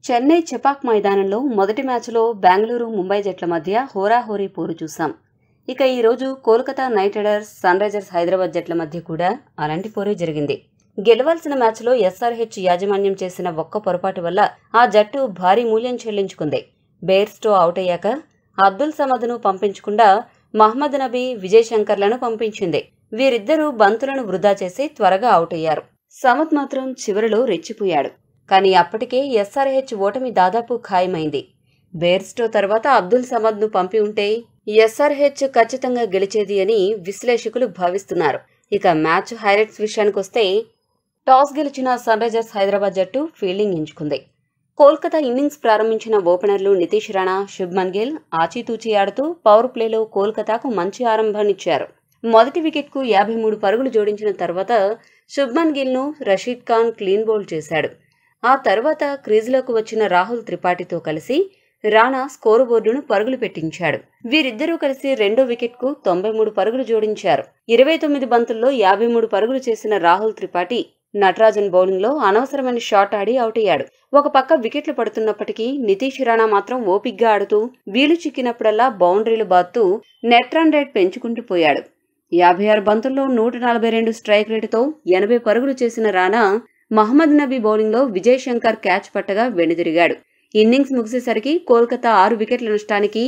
చెన్నై చెపాక్ మైదానంలో మొదటి మ్యాచ్లో బెంగళూరు ముంబై జట్ల మధ్య హోరాహోరీ పోరు చూసాం. ఇక ఈరోజు Kolkata knight riders sunrisers Hyderabad జట్ల మధ్య కూడా అలాంటి పోరే జరిగింది. గెలవాల్సిన మ్యాచ్లో SRH యాజమాన్యం చేసిన ఒక్క పొరపాటు వల్ల ఆ జట్టు భారీ మూల్యం చెల్లించుకుంది. బేర్స్టో అవుట్ అయ్యాక అబ్దుల్ సమద్ను పంపించకుండా మహ్మద్ నబీ, విజయ్ శంకర్లను పంపించింది. వీరిద్దరూ బంతులను వృధా చేసి త్వరగా అవుట్ అయ్యారు. సమద్ మాత్రం చివరిలో రెచ్చిపోయాడు. కానీ అప్పటికే SRH ఓటమి దాదాపు ఖాయమైంది. బేర్స్టో తర్వాత అబ్దుల్ సమద్ను పంపి ఉంటే SRH ఖచ్చితంగా గెలిచేది అని విశ్లేషకులు భావిస్తున్నారు. ఇక మ్యాచ్ హైలైట్స్ విషయానికొస్తే టాస్ గెలిచిన సన్ రైజర్స్ హైదరాబాద్ జట్టు ఫీల్డింగ్ ఎంచుకుంది. కోల్కతా ఇన్నింగ్స్ ప్రారంభించిన ఓపెనర్లు నితీష్ రాణా, శుభ్మన్ గిల్ ఆచితూచి ఆడుతూ పవర్ ప్లేలో కోల్కతాకు మంచి ఆరంభాన్నిచ్చారు. మొదటి వికెట్కు 53 పరుగులు జోడించిన తర్వాత శుభ్మన్ గిల్ను రషీద్ ఖాన్ క్లీన్ బౌల్డ్ చేశాడు. ఆ తర్వాత క్రీజులోకి వచ్చిన రాహుల్ త్రిపాఠితో కలిసి రాణా స్కోరు బోర్డును పరుగులు పెట్టించాడు. వీరిద్దరూ కలిసి రెండో వికెట్కు 93 పరుగులు జోడించారు. 29 బంతుల్లో 53 పరుగులు చేసిన రాహుల్ త్రిపాఠి నటరాజన్ బౌలింగ్లో అనవసరమైన షాట్ ఆడి అవుట్ అయ్యాడు. ఒక పక్క వికెట్లు పడుతున్నప్పటికీ నితీష్ రాణా మాత్రం ఓపిగ్గా ఆడుతూ వీలు చిక్కినప్పుడల్లా బౌండరీలు బాత్తూ నెట్ రన్ రేట్ పెంచుకుంటూ పోయాడు. 56 బంతుల్లో 142 స్ట్రైక్ రేటుతో 80 పరుగులు చేసిన రాణా మహ్మద్ నబీ బౌలింగ్లో విజయ్ శంకర్ క్యాచ్ పట్టగా వెనుదిరిగాడు. ఇన్నింగ్స్ ముగిసేసరికి కోల్కతా 6 వికెట్ల నష్టానికి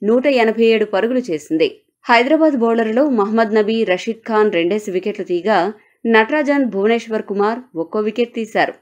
187 పరుగులు చేసింది. హైదరాబాద్ బౌలర్లలో మహ్మద్ నబీ, రషీద్ ఖాన్ రెండేసి వికెట్లు తీగా నటరాజన్, భువనేశ్వర్ కుమార్ ఒక్కో వికెట్ తీశారు.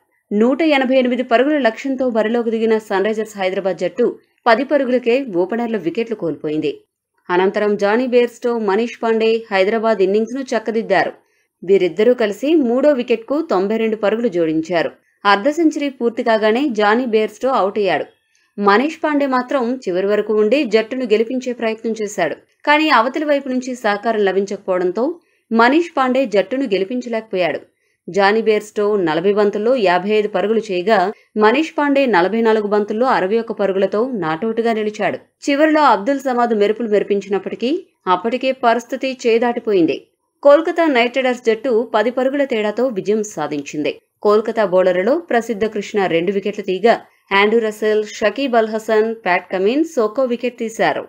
188 పరుగుల లక్ష్యంతో బరిలోకి దిగిన సన్ రైజర్స్ హైదరాబాద్ జట్టు 10 పరుగులకే ఓపెనర్ల వికెట్లు కోల్పోయింది. అనంతరం జానీ బేర్స్టో, మనీష్ పాండే హైదరాబాద్ ఇన్నింగ్స్ను చక్కదిద్దారు. వీరిద్దరూ కలిసి మూడో వికెట్కు 92 పరుగులు జోడించారు. అర్ధ సెంచరీ పూర్తి కాగానే జానీ బేర్స్టో అవుట్ అయ్యాడు. మనీష్ పాండే మాత్రం చివరి వరకు ఉండి జట్టును గెలిపించే ప్రయత్నం చేశాడు. కానీ అవతలి వైపు నుంచి సహకారం లభించకపోవడంతో మనీష్ పాండే జట్టును గెలిపించలేకపోయాడు. జానీ బేర్స్టో 40 బంతుల్లో 55 పరుగులు చేయగా మనీష్ పాండే 44 బంతుల్లో 61 పరుగులతో నాటౌట్గా నిలిచాడు. చివరిలో అబ్దుల్ సమద్ మెరుపులు మెరిపించినప్పటికీ అప్పటికే పరిస్థితి చేదాటిపోయింది. కోల్కతా నైట్ రైడర్స్ జట్టు 10 పరుగుల తేడాతో విజయం సాధించింది. కోల్కతా బౌలర్లలో ప్రసిద్ధ కృష్ణ 2 వికెట్లు తీగా Andrew Russell, Shakib Al Hasan, Pat Cummins ఒక్కో వికెట్ తీశారు.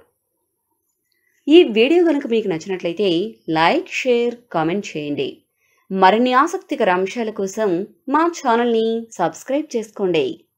ఈ వీడియో కనుక మీకు నచ్చినట్లయితే లైక్, షేర్, కామెంట్ చేయండి. మరిన్ని ఆసక్తికర అంశాల కోసం మా ఛానల్ని సబ్స్క్రైబ్ చేసుకోండి.